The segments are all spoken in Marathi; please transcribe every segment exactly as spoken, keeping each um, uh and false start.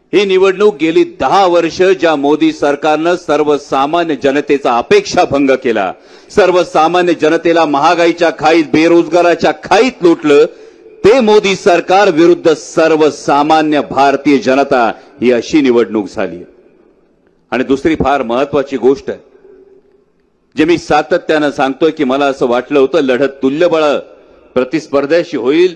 ही निवडणूक गेली दहा वर्ष ज्या मोदी सरकारनं सर्वसामान्य जनतेचा अपेक्षा भंग केला, सर्वसामान्य जनतेला महागाईच्या खाईत, बेरोजगाराच्या खाईत लुटलं, ते मोदी सरकार विरुद्ध सर्वसामान्य भारतीय जनता, ही अशी निवडणूक झाली. आणि दुसरी फार महत्वाची गोष्ट आहे, जे मी सातत्यानं सांगतोय की मला असं वाटलं होतं लढत तुल्यबळ प्रतिस्पर्ध्याशी होईल,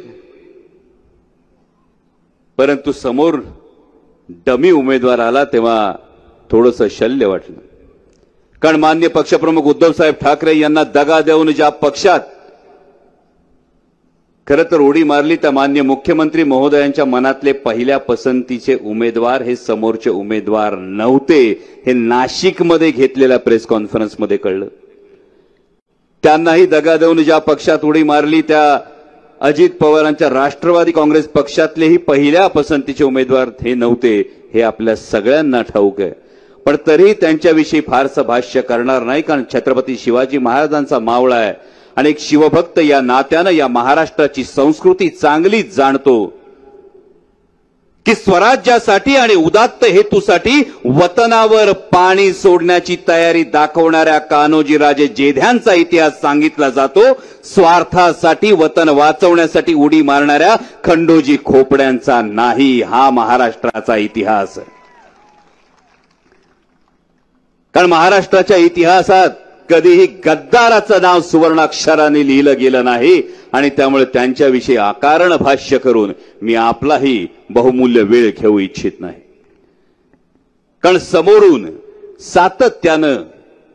परंतु समोर डमी उमेदवार आला तेव्हा थोडंसं शल्य वाटलं. कारण मान्य पक्षप्रमुख उद्धवसाहेब ठाकरे यांना दगा देऊन ज्या पक्षात खरं तर उडी मारली, त्या मान्य मुख्यमंत्री महोदयांच्या मनातले पहिल्या पसंतीचे उमेदवार हे समोरचे उमेदवार नव्हते, हे नाशिकमध्ये घेतलेल्या प्रेस कॉन्फरन्समध्ये कळलं. त्यांनाही दगा देऊन ज्या पक्षात उडी मारली, त्या अजित पवारांच्या राष्ट्रवादी काँग्रेस पक्षातलेही पहिल्या पसंतीचे उमेदवार हे नव्हते, हे आपल्या सगळ्यांना ठाऊक आहे. पण तरीही त्यांच्याविषयी फारसं भाष्य करणार नाही, कारण छत्रपती शिवाजी महाराजांचा मावळा आहे आणि एक शिवभक्त या नात्यानं या महाराष्ट्राची संस्कृती चांगलीच जाणतो की स्वराज्यासाठी आणि उदात्त हेतूसाठी वतनावर पाणी सोडण्याची तयारी दाखवणाऱ्या कान्होजी राजे जेध्यांचा इतिहास सांगितला जातो, स्वार्थासाठी वतन वाचवण्यासाठी उडी मारणाऱ्या खंडोजी खोपड्यांचा नाही. हा महाराष्ट्राचा इतिहास आहे. कारण महाराष्ट्राच्या इतिहासात कधीही गद्दाराचं नाव सुवर्णाक्षराने लिहिलं गेलं नाही आणि त्यामुळे त्यांच्याविषयी अकारण भाष्य करून मी आपलाही बहुमूल्य वेळ घेऊ इच्छित नाही. कारण समोरून सातत्यानं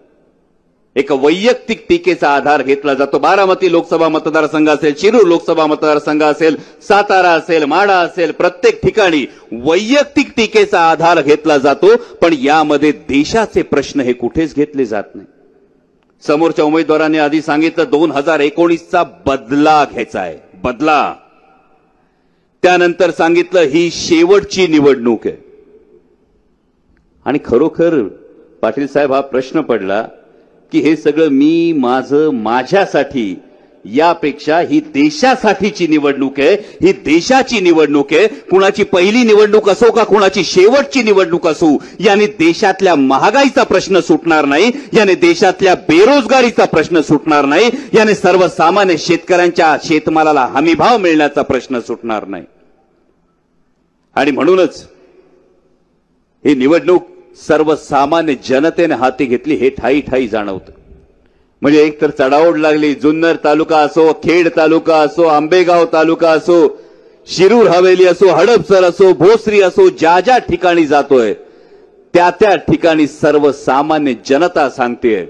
एक वैयक्तिक टीकेचा आधार घेतला जातो. बारामती लोकसभा मतदारसंघ असेल, शिरूर लोकसभा मतदारसंघ असेल, सातारा असेल, माढा असेल, प्रत्येक ठिकाणी वैयक्तिक टीकेचा आधार घेतला जातो. पण यामध्ये देशाचे प्रश्न हे कुठेच घेतले जात नाही. समोरच्या उमेदवारांनी आधी सांगितलं दोन हजार एकोणीसचा बदला घ्यायचा आहे, बदला. त्यानंतर सांगितलं ही शेवटची निवडणूक आहे. आणि खरोखर पाटील साहेब हा प्रश्न पडला की हे सगळं मी माझं माझ्यासाठी यापेक्षा ही देशासाठीची निवडणूक आहे, ही देशाची निवडणूक आहे. कुणाची पहिली निवडणूक असो का कुणाची शेवटची निवडणूक असो, याने देशातल्या महागाईचा प्रश्न सुटणार नाही, याने देशातल्या बेरोजगारीचा प्रश्न सुटणार नाही, याने सर्वसामान्य शेतकऱ्यांच्या शेतमालाला हमीभाव मिळण्याचा प्रश्न सुटणार नाही. आणि म्हणूनच ही निवडणूक सर्वसामान्य जनतेने हाती घेतली हे ठाई ठाई जाणवतं. म्हणजे एक तर चढाओढ लागली. जुन्नर तालुका असो, खेड तालुका असो, आंबेगाव तालुका असो, शिरूर हवेली असो, हडपसर असो, भोसरी असो, ज्या ज्या ठिकाणी जातोय त्या त्या ठिकाणी सर्वसामान्य जनता सांगते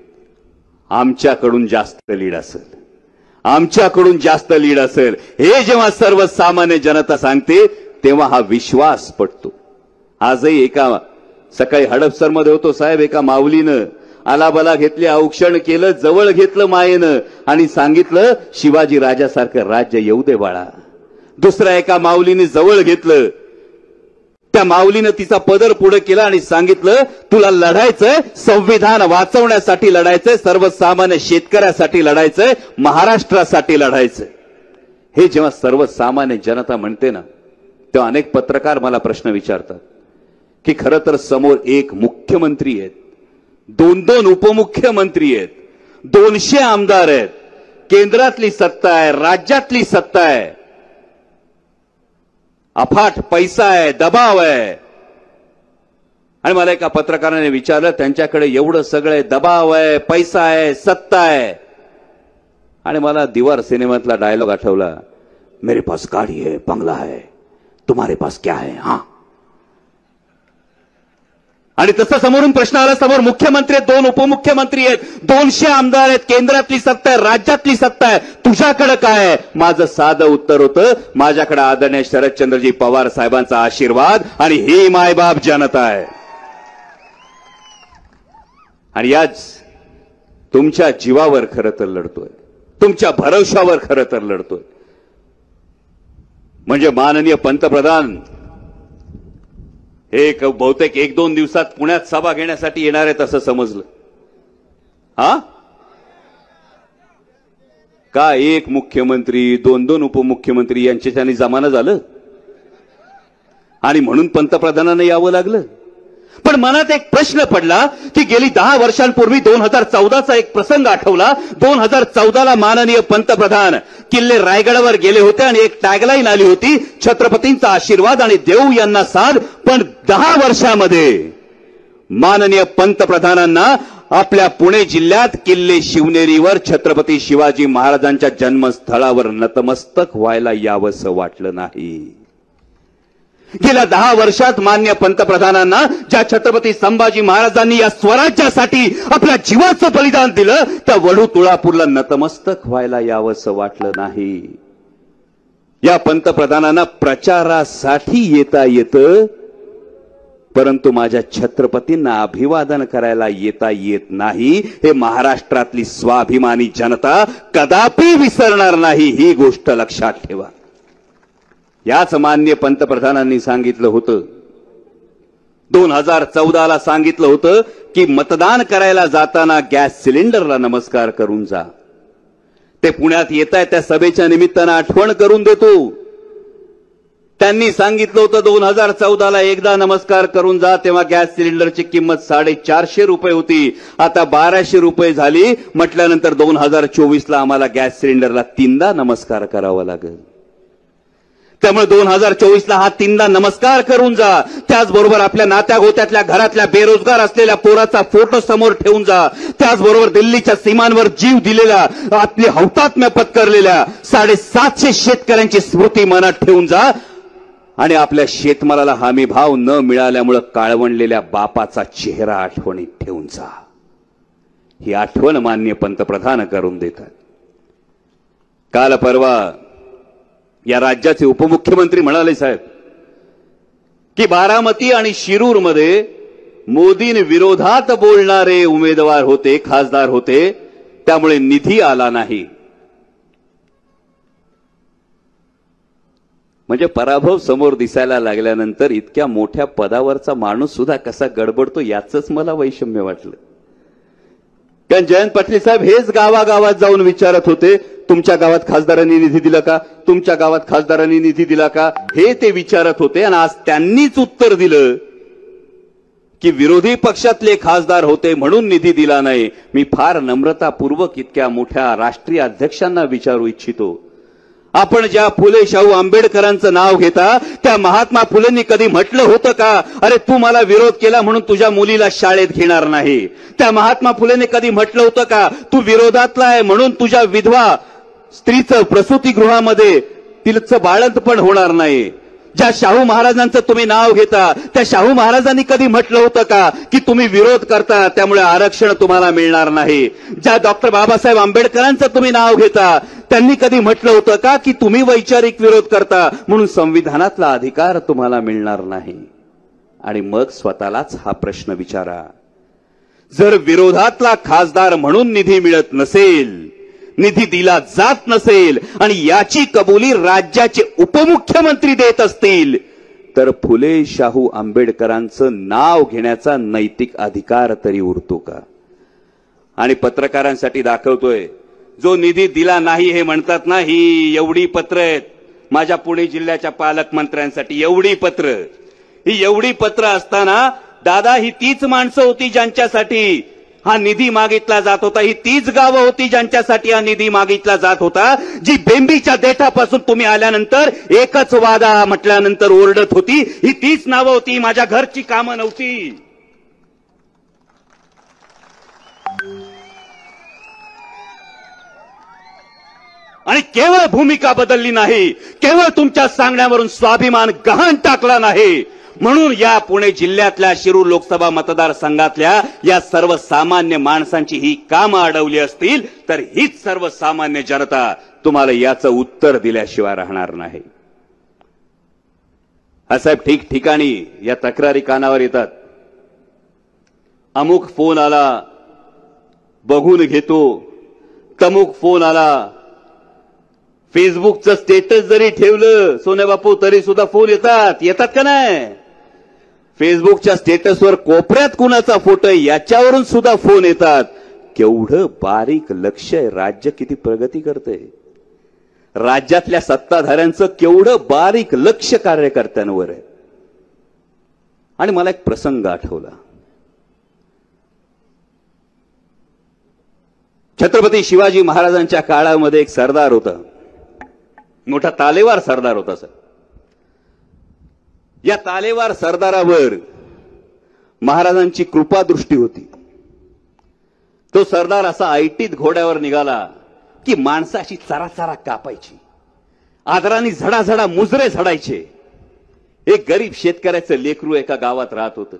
आमच्याकडून जास्त लीड असेल, आमच्याकडून जास्त लीड असेल. हे जेव्हा सर्वसामान्य जनता सांगते तेव्हा हा विश्वास पटतो. आजही एका सकाळी हडपसरमध्ये होतो साहेब, एका माऊलीनं आलाबला घेतली, औक्षण केलं, जवळ घेतलं मायेनं आणि सांगितलं शिवाजी राजासारखं राज्य येऊ दे बाळा. दुसऱ्या एका माऊलीने जवळ घेतलं, त्या माऊलीनं तिचा पदर पुढे केला आणि सांगितलं तुला लढायचंय, संविधान वाचवण्यासाठी लढायचंय, सर्वसामान्य शेतकऱ्यासाठी लढायचंय, महाराष्ट्रासाठी लढायचंय. हे जेव्हा सर्वसामान्य जनता म्हणते ना, तेव्हा अनेक पत्रकार मला प्रश्न विचारतात की खरं तर समोर एक मुख्यमंत्री आहेत, दोन दोन उपमुख्यमंत्री आहेत, दोनशे आमदार आहेत, केंद्रातली सत्ता आहे, राज्यातली सत्ता आहे, अफाट पैसा आहे, दबाव आहे. आणि मला एका पत्रकाराने विचारलं त्यांच्याकडे एवढं सगळं दबाव आहे, पैसा आहे, सत्ता आहे. आणि मला दीवार सिनेमातला डायलॉग आठवला, मेरे पास गाड़ी है, बंगला है, तुम्हारे पास क्या है? हां. आणि तसं समोरून प्रश्न आला, समोर मुख्यमंत्री आहेत, दोन उपमुख्यमंत्री आहेत, दोनशे आमदार आहेत, केंद्रातली सत्ता आहे, राज्यातली सत्ता आहे, तुझ्याकडे काय आहे? माझं साधं उत्तर होतं, माझ्याकडे आदरणीय शरदचंद्रजी पवार साहेबांचा आशीर्वाद आणि ही मायबाप जनता आहे. आणि याच तुमच्या जीवावर खरं तर लढतोय, तुमच्या भरवशावर खरं तर लढतोय. म्हणजे माननीय पंतप्रधान एक बहुतेक एक दोन दिवसात पुण्यात सभा घेण्यासाठी येणार आहेत असं समजलं. हा का एक मुख्यमंत्री दोन दोन उपमुख्यमंत्री यांच्याच्याने जमाना झालं? आणि म्हणून पंतप्रधानांना यावं लागलं. पण मनात एक प्रश्न पडला की गेली दहा वर्षांपूर्वी दोन हजार चौदाचा एक प्रसंग आठवला. दोन हजार चौदाला माननीय पंतप्रधान किल्ले रायगडावर गेले होते आणि एक टॅगलाईन आली होती, छत्रपतींचा आशीर्वाद आणि देऊ यांना साथ. पण दहा वर्षामध्ये माननीय पंतप्रधानांना आपल्या पुणे जिल्ह्यात किल्ले शिवनेरीवर छत्रपती शिवाजी महाराजांच्या जन्मस्थळावर नतमस्तक व्हायला यावंसं वाटलं नाही. गेल्या दहा वर्षात मान्य पंतप्रधानांना ज्या छत्रपती संभाजी महाराजांनी या स्वराज्यासाठी आपल्या जीवाचं बलिदान दिलं, त्या वढू तुळापूरला नतमस्तक व्हायला यावंसं वाटलं नाही. या पंतप्रधानांना प्रचारासाठी येता येतं, परंतु माझ्या छत्रपतींना अभिवादन करायला येता येत नाही. हे महाराष्ट्रातली स्वाभिमानी जनता कदापि विसरणार नाही, ही गोष्ट लक्षात ठेवा. याच मान्य पंतप्रधानांनी सांगितलं होतं, दोन हजार चौदाला सांगितलं होतं की मतदान करायला जाताना गॅस सिलेंडरला नमस्कार करून जा. ते पुण्यात येत आहे त्या सभेच्या निमित्तानं आठवण करून देतो. त्यांनी सांगितलं होतं दोन हजार चौदाला एकदा नमस्कार करून जा, तेव्हा गॅस सिलेंडरची किंमत साडेचारशे रुपये होती, आता बाराशे रुपये झाली. म्हटल्यानंतर दोन हजार चोवीसला आम्हाला गॅस सिलेंडरला तीनदा नमस्कार करावा लागेल. त्यामुळे दोन हजार चोवीसला हा तीनदा नमस्कार करून जा. त्याचबरोबर आपल्या नात्या गोत्यातल्या घरातल्या बेरोजगार असलेल्या पोराचा फोटो समोर ठेवून जा. त्याचबरोबर दिल्लीच्या सीमांवर जीव दिलेल्या, आपली हौतात्म्य पत्करलेल्या साडेसातशे शेतकऱ्यांची स्मृती मनात ठेवून जा. आणि आपल्या शेतमालाला हमी भाव न मिळाल्यामुळे काळवणलेल्या बापाचा चेहरा आठवणीत ठेवून जा. ही आठवण माननीय पंतप्रधान करून देतात. काल परवा या राज्याचे उपमुख्यमंत्री म्हणाले साहेब की बारामती आणि शिरूरमध्ये मोदींविरोधात बोलणारे उमेदवार होते, खासदार होते, त्यामुळे निधी आला नाही. म्हणजे पराभव समोर दिसायला लागल्यानंतर इतक्या मोठ्या पदावरचा माणूस सुद्धा कसा गडबडतो याचंच मला वैषम्य वाटलं. कारण जयंत पाटील साहेब हेच गावागावात जाऊन विचारत होते, तुमच्या गावात खासदारांनी निधी दिला का, तुमच्या गावात खासदारांनी निधी दिला का, हे ते विचारत होते. आणि आज त्यांनीच उत्तर दिलं की विरोधी पक्षातले खासदार होते म्हणून निधी दिला नाही. मी फार नम्रतापूर्वक इतक्या मोठ्या राष्ट्रीय अध्यक्षांना विचारू इच्छितो, आपण ज्या फुले शाहू आंबेडकरांचं नाव घेता त्या महात्मा फुलेंनी कधी म्हटलं होतं का, अरे तू मला विरोध केला म्हणून तुझ्या मुलीला शाळेत घेणार नाही? त्या महात्मा फुलेंनी कधी म्हटलं होतं का, तू विरोधातला आहे म्हणून तुझ्या विधवा स्त्रीचं प्रसूतीगृहामध्ये तिचं बाळंतपण होणार नाही? ज्या शाहू महाराजांचं तुम्ही नाव घेता त्या शाहू महाराजांनी कधी म्हटलं होतं का की तुम्ही विरोध करता त्यामुळे आरक्षण तुम्हाला मिळणार नाही? ज्या डॉक्टर बाबासाहेब आंबेडकरांचं तुम्ही नाव घेता त्यांनी कधी म्हटलं होतं का की तुम्ही वैचारिक विरोध करता म्हणून संविधानातला अधिकार तुम्हाला मिळणार नाही? आणि मग स्वतःलाच हा प्रश्न विचारा, जर विरोधातला खासदार म्हणून निधी मिळत नसेल, निधी दिला जात नसेल आणि याची कबुली राज्याचे उपमुख्यमंत्री देत असतील, तर फुले शाहू आंबेडकरांचं नाव घेण्याचा नैतिक अधिकार तरी उरतो का? आणि पत्रकारांसाठी दाखवतोय, जो निधी दिला नाही हे म्हणतात ना, ही एवढी पत्र आहेत माझ्या पुणे जिल्ह्याच्या पालकमंत्र्यांसाठी, एवढी पत्र, ही एवढी पत्र असताना दादा ही तीच माणसं होती ज्यांच्यासाठी हा निधी मागितला जात होता, ही तीच गावं होती ज्यांच्यासाठी हा निधी मागितला जात होता, जी बेंबीच्या देठापासून तुम्ही आल्यानंतर एकच वादा म्हटल्यानंतर ओरडत होती, ही तीच नावं होती, माझ्या घरची कामं नव्हती. आणि केवळ भूमिका बदलली नाही, केवळ तुमच्या सांगण्यावरून स्वाभिमान गहाण टाकला नाही, म्हणून या पुणे जिल्ह्यातल्या शिरूर लोकसभा मतदारसंघातल्या या सर्वसामान्य माणसांची ही कामं अडवली असतील तर हीच सर्वसामान्य जनता तुम्हाला याचं उत्तर दिल्याशिवाय राहणार नाही. हा साहेब ठिकठिकाणी या तक्रारी कानावर येतात, अमुक फोन आला बघून घेतो, तमुक फोन आला, फेसबुकचं स्टेटस जरी ठेवलं सोन्या बापू तरी सुद्धा फोन येतात. येतात का नाही? फेसबुकच्या स्टेटसवर कोपऱ्यात कुणाचा फोटो आहे याच्यावरून सुद्धा फोन येतात. केवढं बारीक लक्ष आहे, राज्य किती प्रगती करतंय, राज्यातल्या सत्ताधाऱ्यांचं केवढं बारीक लक्ष कार्यकर्त्यांवर आहे. आणि मला एक प्रसंग आठवला. छत्रपती शिवाजी महाराजांच्या काळामध्ये एक सरदार होता, मोठा तालेवार सरदार होता सर. या तालेवार सरदारावर महाराजांची कृपादृष्टी होती. तो सरदार असा ऐटीत घोड्यावर निघाला की माणसाची चराचरा कापायची, आदराने झडाझडा मुजरे झडायचे. एक गरीब शेतकऱ्याचं लेकरू एका गावात राहत होतं.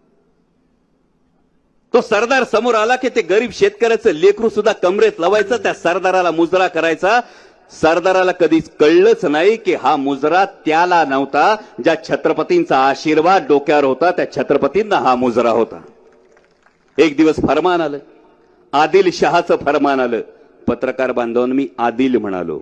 तो सरदार समोर आला की ते गरीब शेतकऱ्याचं लेकरू सुद्धा कमरेत लवायचं, त्या सरदाराला मुजरा करायचा. सरदाराला कधीच कळलंच नाही की हा मुजरा त्याला नव्हता, ज्या छत्रपतींचा आशीर्वाद डोक्यावर होता त्या छत्रपतींना हा मुजरा होता. एक दिवस फरमान आलं, आदिल शहाचं फरमान आलं. पत्रकार बांधवांनो, मी आदिल म्हणालो.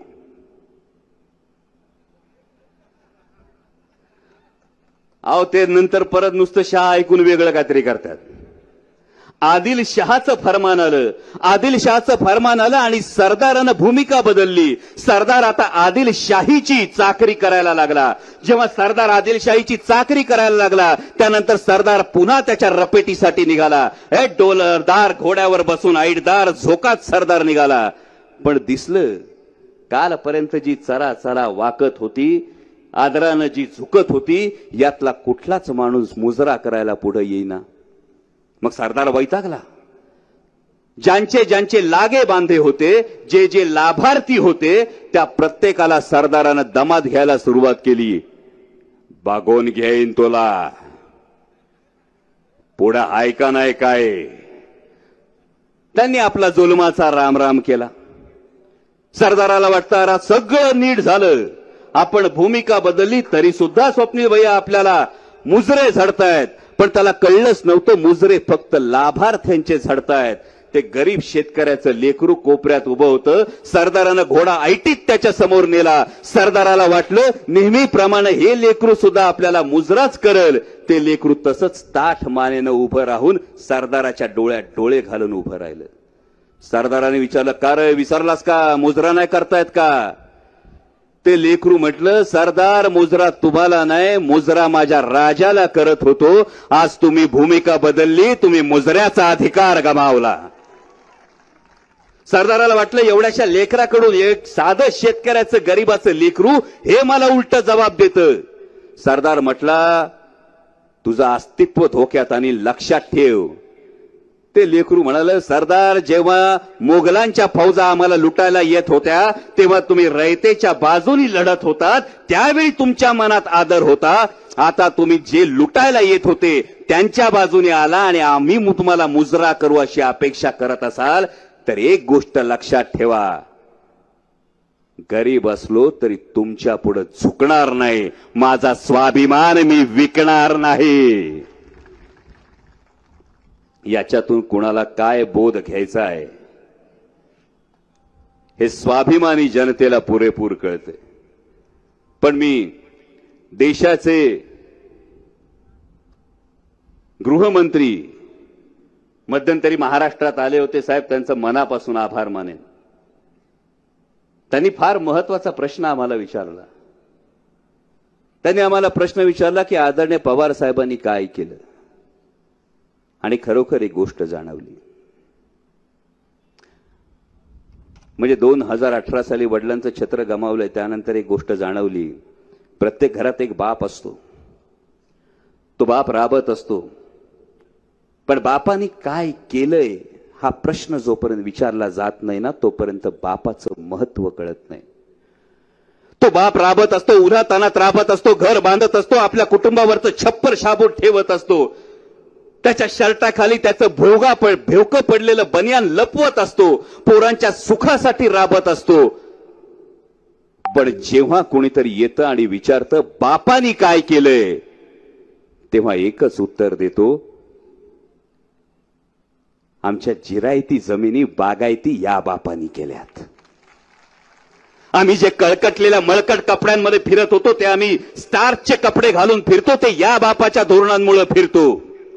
अहो ते नंतर परत नुसतं शहा ऐकून वेगळं काहीतरी करतात. आदिल शहाचं फरमान आलं, आदिल शहाचं फरमान आलं आणि सरदारानं भूमिका बदलली. सरदार आता आदिलशाहीची चाकरी करायला लागला. जेव्हा सरदार आदिलशाहीची चाकरी करायला लागला त्यानंतर सरदार पुन्हा त्याच्या रपेटीसाठी निघाला. हे डोलरदार घोड्यावर बसून ऐटदार झोकात सरदार निघाला. पण दिसलं कालपर्यंत जी चरा चरा वाकत होती, आदरानं जी झुकत होती, यातला कुठलाच माणूस मुजरा करायला पुढे येईना. मग सरदार वैतागला. ज्यांचे ज्यांचे लागे बांधे होते, जे जे लाभार्थी होते, त्या प्रत्येकाला सरदारानं दमात घ्यायला सुरुवात केली. बागोन घेईन तुला, पुढे ऐका नाही काय. त्यांनी आपला जुलमाचा राम राम केला. सरदाराला वाटतं अरे सगळं नीट झालं, आपण भूमिका बदलली तरी सुद्धा स्वप्नील भैया आपल्याला मुजरे झडतायत. पण त्याला कळलंच नव्हतं मुजरे फक्त लाभार्थ्यांचे झडतायत. ते गरीब शेतकऱ्याचं लेकरू कोपऱ्यात उभं होतं. सरदारानं घोडा ऐटीत त्याच्या समोर नेला. सरदाराला वाटलं नेहमीप्रमाणे हे लेकरू सुद्धा आपल्याला मुजराच करल. ते लेकरू तसंच ताठ मानेनं उभं राहून सरदाराच्या डोळ्यात डोळे घालून उभं राहिलं. सरदाराने विचारलं, का रे विसरलास का, मुजरा नाही करतायत का? ते लेकरू म्हटलं, सरदार मुजरा तुम्हाला नाही, मुजरा माझ्या राजाला करत होतो. आज तुम्ही भूमिका बदलली, तुम्ही मुजऱ्याचा अधिकार गमावला. सरदाराला वाटलं एवढ्याशा लेकराकडून एक साधं शेतकऱ्याचं गरीबाचं लेकरू हे मला उलट जबाब देतं. सरदार म्हटला, तुझं अस्तित्व धोक्यात आणि लक्षात ठेव. ते लेकरू म्हणाले, सरदार जेव्हा मोगलांच्या फौजा आम्हाला लुटायला येत होत्या तेव्हा तुम्ही रयतेच्या बाजूनी लढत होतात, त्यावेळी तुमच्या मनात आदर होता. आता तुम्ही जे लुटायला येत होते त्यांच्या बाजूने आला आणि आम्ही तुम्हाला मुजरा करू अशी अपेक्षा करत असाल तर एक गोष्ट लक्षात ठेवा, गरीब असलो तरी तुमच्या पुढे झुकणार नाही. माझा स्वाभिमान मी विकणार नाही. याच्यातून कुणाला काय बोध घ्यायचा आहे हे स्वाभिमानी जनतेला पुरेपूर कळते. पण मी देशाचे गृहमंत्री मध्यंतरी महाराष्ट्रात आले होते साहेब, त्यांचं मनापासून आभार मानेन. त्यांनी फार महत्वाचा प्रश्न आम्हाला विचारला. त्यांनी आम्हाला प्रश्न विचारला की आदरणीय पवार साहेबांनी काय केलं, आणि खरोखर एक गोष्ट जाणवली. म्हणजे दोन हजार अठरा साली वडिलांचं छत्र गमावलंय त्यानंतर एक गोष्ट जाणवली. प्रत्येक घरात एक बाप असतो, तो बाप राबत असतो, पण बापानी काय केलंय हा प्रश्न जोपर्यंत विचारला जात नाही ना तोपर्यंत बापाचं महत्व कळत नाही. तो बाप राबत असतो, उन्हा तानात राबत असतो, घर बांधत असतो, आपल्या कुटुंबावरचं छप्पर शाबूत ठेवत असतो, त्याच्या शर्टाखाली त्याचं भोगा पड भेवकं पडलेलं बनियान लपवत असतो, पोरांच्या सुखासाठी राबत असतो. पण जेव्हा कोणीतरी येतं आणि विचारतं बापानी काय केलंय, तेव्हा एकच उत्तर देतो, आमच्या जिरायती जमिनी बागायती या बापानी केल्यात. आम्ही जे कळकटलेल्या मळकट कपड्यांमध्ये फिरत होतो ते आम्ही स्टार्चचे कपडे घालून फिरतो, ते या बापाच्या धोरणांमुळे फिरतो.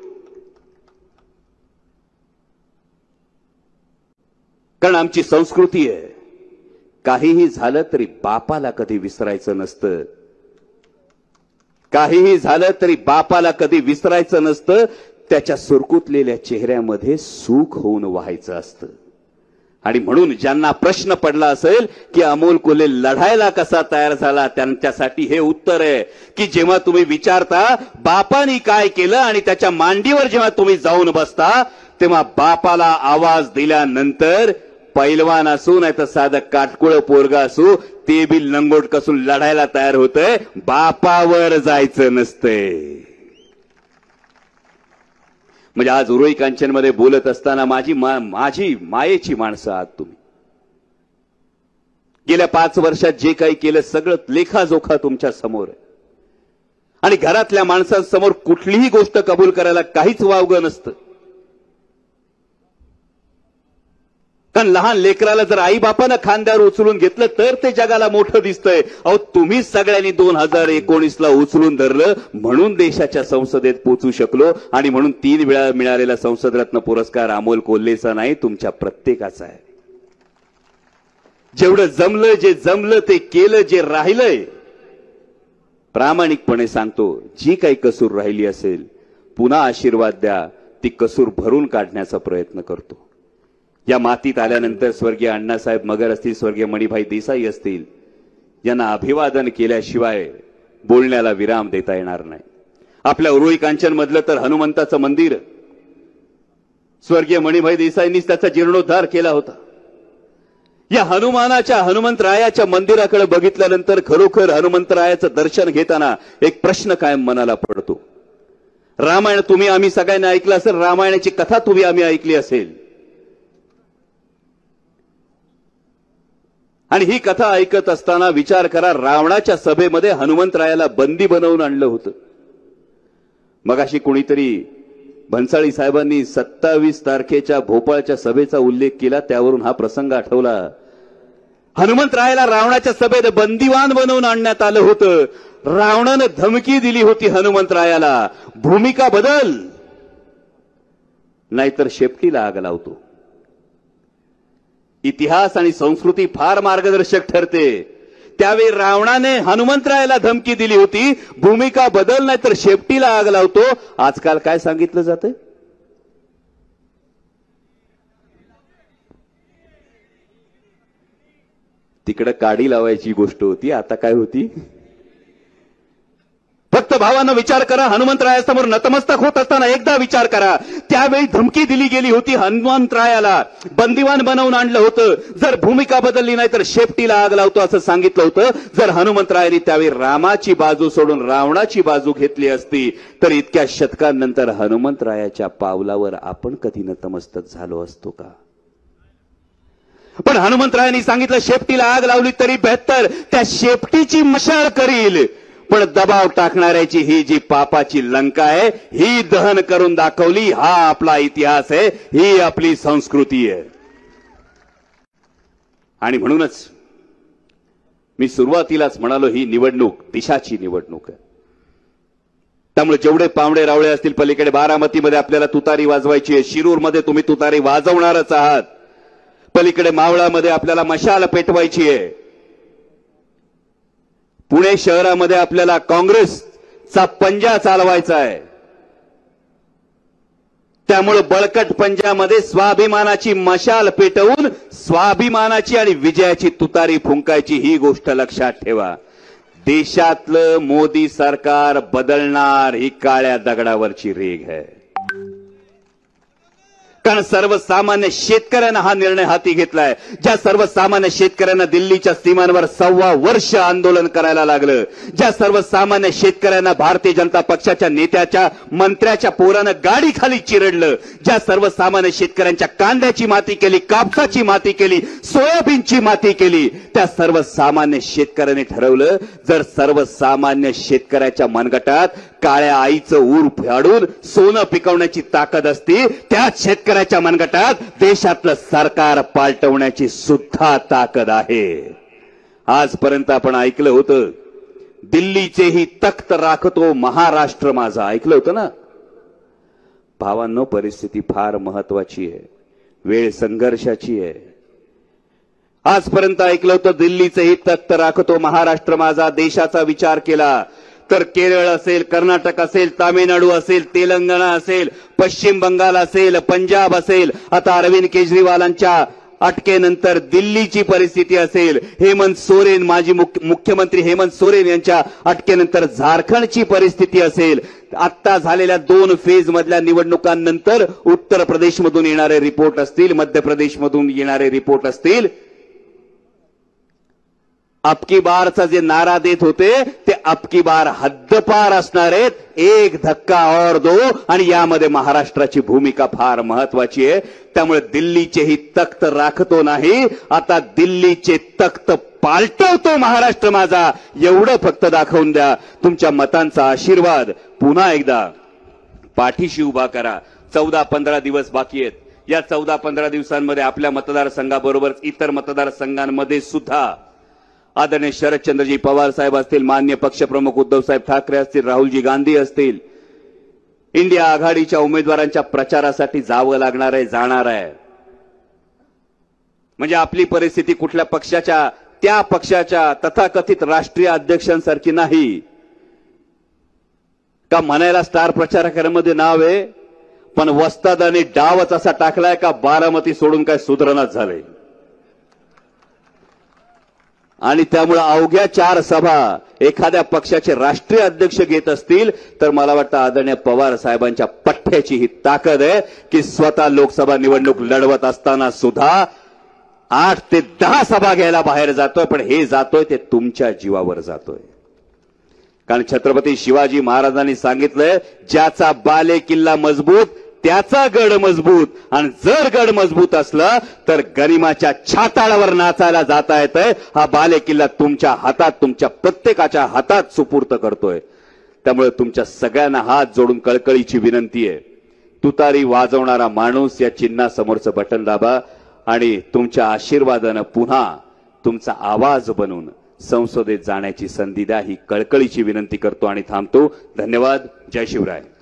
कारण आमची संस्कृती आहे, काहीही झालं तरी बापाला कधी विसरायचं नसतं. काहीही झालं तरी बापाला कधी विसरायचं नसतं. त्याच्या सुरकुतलेल्या चेहऱ्यामध्ये सुख होऊन व्हायचं असतं. आणि म्हणून ज्यांना प्रश्न पडला असेल की अमोल कोल्हे लढायला कसा तयार झाला, त्यांच्यासाठी हे उत्तर आहे की जेव्हा तुम्ही विचारता बापानी काय केलं आणि त्याच्या मांडीवर जेव्हा तुम्ही जाऊन बसता, तेव्हा बापाला आवाज दिल्यानंतर पैलवान असू नाही तर साधं काटकुळ पोरगा असू ते बी लंगोट कसून लढायला तयार होतंय. बापावर जायचं नसतंय. म्हणजे आज उरुई कांचनमध्ये बोलत असताना माझी मा, माझी मायेची माणसं आहात तुम्ही. गेल्या पाच वर्षात जे काही केलं सगळं लेखाजोखा तुमच्या समोर आहे. आणि घरातल्या माणसांसमोर कुठलीही गोष्ट कबूल करायला काहीच वावगं नसतं. कारण लहान लेकराला जर आई बापानं खांद्यावर उचलून घेतलं तर ते जगाला मोठं दिसतंय. अहो तुम्ही सगळ्यांनी दोन हजार एकोणीसला उचलून धरलं म्हणून देशाच्या संसदेत पोहोचू शकलो. आणि म्हणून तीन वेळा मिळालेला संसदरत्न पुरस्कार अमोल कोल्हेचा नाही, तुमच्या प्रत्येकाचा आहे. जेवढं जमलं, जे जमलं ते केलं, जे राहिलंय प्रामाणिकपणे सांगतो जी काही कसूर राहिली असेल पुन्हा आशीर्वाद द्या, ती कसूर भरून काढण्याचा प्रयत्न करतो. या मातीत आल्यानंतर स्वर्गीय अण्णासाहेब मगर असतील, स्वर्गीय मणिभाई देसाई असतील, यांना अभिवादन केल्याशिवाय बोलण्याला विराम देता येणार नाही. आपल्या उरुई कांचन मधलं तर हनुमंताचं मंदिर स्वर्गीय मणिभाई देसाईंनीच त्याचा जीर्णोद्धार केला होता. या हनुमानाच्या हनुमंतरायाच्या मंदिराकडे बघितल्यानंतर खरोखर हनुमंतरायाचं दर्शन घेताना एक प्रश्न कायम मनाला पडतो. रामायण तुम्ही आम्ही सगळ्यांनी ऐकलं असेल, रामायणाची कथा तुम्ही आम्ही ऐकली असेल. आणि ही कथा ऐकत असताना विचार करा, रावणाच्या सभेमध्ये हनुमंतरायाला बंदी बनवून आणलं होतं. मगाशी कुणीतरी भन्साळी साहेबांनी सत्तावीस तारखेच्या भोपाळच्या सभेचा उल्लेख केला, त्यावरून हा प्रसंग आठवला. हनुमंतरायाला रावणाच्या सभेत बंदिवान बनवून आणण्यात आलं होतं. रावणानं धमकी दिली होती हनुमंतरायाला, भूमिका बदल नाहीतर शेपटीला आग लावतो. इतिहास आणि संस्कृती फार मार्गदर्शक ठरते. त्यावेळी रावणाने हनुमंतरायाला धमकी दिली होती, भूमिका बदल नाही तर शेपटीला आग लावतो. आजकाल काय सांगितलं जातं? तिकडे काडी लावायची गोष्ट होती, आता काय होती? फक्त भावानं विचार करा, हनुमंतरायासमोर नतमस्तक होत असताना एकदा विचार करा, त्यावेळी धमकी दिली गेली होती, हनुमंतरायाला बंदिवान बनवून आणलं होतं. जर भूमिका बदलली नाही तर शेपटीला आग लावतो असं सांगितलं होतं. जर हनुमंतरायांनी त्यावेळी रामाची बाजू सोडून रावणाची बाजू घेतली असती तर इतक्या शतकांनंतर हनुमंतरायाच्या पावलावर आपण कधी नतमस्तक झालो असतो का? पण हनुमंतरायांनी सांगितलं शेपटीला आग लावली तरी बेहतर, त्या शेपटीची मशाल करील. पण दबाव टाकणाऱ्याची ही जी पापाची लंका आहे ही दहन करून दाखवली. हा आपला इतिहास आहे, ही आपली संस्कृती आहे. आणि म्हणूनच मी सुरुवातीलाच म्हणालो, ही निवडणूक दिशाची निवडणूक आहे. त्यामुळे जेवढे पावणे रावळे असतील पलीकडे बारामतीमध्ये आपल्याला तुतारी वाजवायची आहे, शिरूरमध्ये तुम्ही तुतारी वाजवणारच आहात, पलीकडे मावळामध्ये आपल्याला मशाल पेटवायची आहे, पुणे शहरामध्ये आपल्याला काँग्रेसचा पंजा चालवायचा आहे. त्यामुळे बळकट पंजामध्ये स्वाभिमानाची मशाल पेटवून स्वाभिमानाची आणि विजयाची तुतारी फुंकायची, ही गोष्ट लक्षात ठेवा. देशातलं मोदी सरकार बदलणार ही काळ्या दगडावरची रेघ आहे. कारण सर्वसामान्य शेतकऱ्यांना हा निर्णय हाती घेतलाय. ज्या सर्वसामान्य शेतकऱ्यांना दिल्लीच्या सीमांवर सव्वा वर्ष आंदोलन करायला लागलं, ज्या सर्वसामान्य शेतकऱ्यांना भारतीय जनता पक्षाच्या नेत्याच्या मंत्र्याच्या पोरानं गाडी खाली चिरडलं, ज्या सर्वसामान्य शेतकऱ्यांच्या कांद्याची माती केली, कापसाची माती केली, सोयाबीनची माती केली, त्या सर्वसामान्य शेतकऱ्यांनी ठरवलं, जर सर्वसामान्य शेतकऱ्याच्या मनगटात काळ्या आईचं ऊर फाडून सोनं पिकवण्याची ताकद असती, त्याच शेतकऱ्याच्या मनगटात देशातलं सरकार पालटवण्याची सुद्धा ताकद आहे. आजपर्यंत आपण ऐकलं होतं, दिल्लीचेही तख्त राखतो महाराष्ट्र माझा, ऐकलं होतं ना? भावांनो, परिस्थिती फार महत्वाची आहे, वेळ संघर्षाची आहे. आजपर्यंत ऐकलं होतं, दिल्लीचेही तख्त राखतो महाराष्ट्र माझा, देशाचा विचार केला तर केरळ असेल, कर्नाटक असेल, तामिळनाडू असेल, तेलंगणा असेल, पश्चिम बंगाल असेल, पंजाब असेल, आता अरविंद केजरीवालांच्या अटकेनंतर दिल्लीची परिस्थिती असेल, हेमंत सोरेन माजी मुख्यमंत्री हेमंत सोरेन यांच्या अटकेनंतर झारखंडची परिस्थिती असेल, आत्ता झालेल्या दोन फेज मधल्या निवडणुकांनंतर उत्तर प्रदेशमधून येणारे रिपोर्ट असतील, मध्य प्रदेशमधून येणारे रिपोर्ट असतील, अबकी बारचा जे नारा देत होते ते अबकी बार हद्दपार असणार आहेत, एक धक्का और दो, आणि यामध्ये महाराष्ट्राची भूमिका फार महत्वाची आहे. त्यामुळे दिल्लीचेही तख्त राखतो नाही, आता दिल्लीचे तख्त पालटवतो महाराष्ट्र माझा, एवढं फक्त दाखवून द्या. तुमच्या मतांचा आशीर्वाद पुन्हा एकदा पाठीशी उभा करा. चौदा पंधरा दिवस बाकी आहेत. या चौदा पंधरा दिवसांमध्ये आपल्या मतदारसंघाबरोबर इतर मतदारसंघांमध्ये सुद्धा आदरणीय शरदचंद्रजी पवार साहेब असतील, मान्य पक्षप्रमुख उद्धव साहेब ठाकरे असतील, राहुलजी गांधी असतील, इंडिया आघाडीच्या उमेदवारांच्या प्रचारासाठी जावं लागणार आहे, जाणार आहे. म्हणजे आपली परिस्थिती कुठल्या पक्षाच्या, त्या पक्षाच्या तथाकथित राष्ट्रीय अध्यक्षांसारखी नाही. का म्हणायला स्टार प्रचारकांमध्ये नाव आहे, पण वस्ताद आणि डावच असा टाकलाय का बारामती सोडून काय सुधारणाच झाले. आणि त्यामुळे अवघ्या चार सभा एखाद्या पक्षाचे राष्ट्रीय अध्यक्ष घेत असतील तर मला वाटतं आदरणीय पवार साहेबांच्या पठ्ठ्याची ही ताकद आहे की स्वतः लोकसभा निवडणूक लढवत असताना सुद्धा आठ ते दहा सभा घ्यायला बाहेर जातोय, पण हे जातोय ते तुमच्या जीवावर जातोय. कारण छत्रपती शिवाजी महाराजांनी सांगितलंय, ज्याचा बाले किल्ला मजबूत त्याचा गड मजबूत, आणि जर गड मजबूत असला तर गरिमाच्या छाताळावर नाचायला जाता येतंय. हा बाले किल्ला तुमच्या हातात, तुमच्या प्रत्येकाच्या हातात सुपूर्त करतोय. त्यामुळे तुमच्या सगळ्यांना हात जोडून कळकळीची विनंती आहे, तुतारी वाजवणारा माणूस या चिन्हासमोरचं बटन दाबा आणि तुमच्या आशीर्वादानं पुन्हा तुमचा आवाज बनून संसदेत जाण्याची संधी द्या, ही कळकळीची विनंती करतो आणि थांबतो. धन्यवाद. जय शिवराय.